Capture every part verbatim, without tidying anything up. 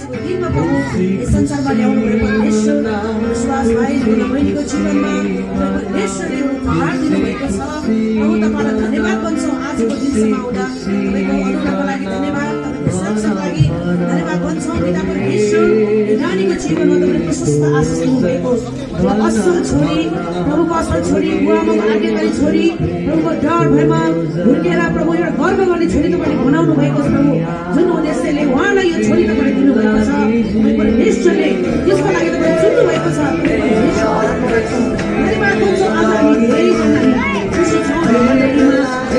आजको दिनमा प्रभु यस संसारमा ल्याउनु भएको परमेश्वर विश्वास भाइ बहिनीको जीवनमा परमेश्वरले उपहार दिनुभएको छ। प्रभु तपाईँलाई धन्यवाद भन्छौँ आजको दिनसम्म आउँदा तपाईँको अनुग्रहको लागि धन्यवाद, तपाईँको सुरक्षाको लागि धन्यवाद भन्छौँ। पिता परमेश्वर नानीको जीवनमा तपाईँले प्रशस्त आशिष दिनुभएको असल छोरी, प्रभुको असल छोरी, बुवामाको आज्ञाकारी छोरी, प्रभुको डर भएमा हुर्केर प्रभु एउटा गर्व गर्ने छोरी तपाईँले बनाउनु भएको छ। प्रभु जुन उद्देश्यले उहाँलाई यो छोरी तपाईँले दिनुभएको छ, परमेश्वरले त्यसको लागि तपाईँले चुन्नु भएको छ। धन्यवाद भन्छौँ। आज हामी धेरैजना खुसी छौँ मण्डलीमा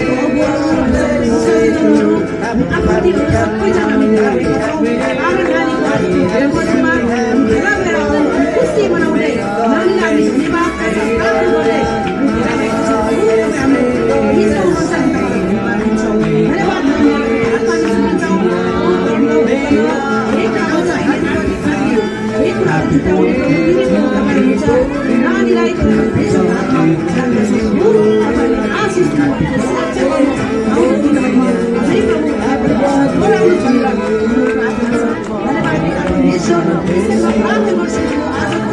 आफन्तीहरू सबैजना हामी भेला भएका छौँ। आज नानीको जन्मदिनमा भेला भएर खुसी मनाउँदै नानीलाई हामी धन्यवाद प्राप्त गर्दै भेला भएका छौँ। हामी हिजोनुहुन्छ धन्यवाद दिन्छौँ। धन्यवाद नानीलाई आशिष धन्यवाद